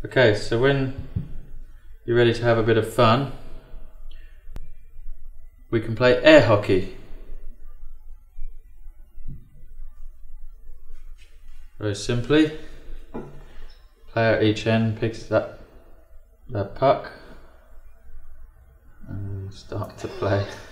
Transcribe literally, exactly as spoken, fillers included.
Okay, so when you're ready to have a bit of fun, we can play air hockey. Very simply, player at each end picks that, that puck and start to play.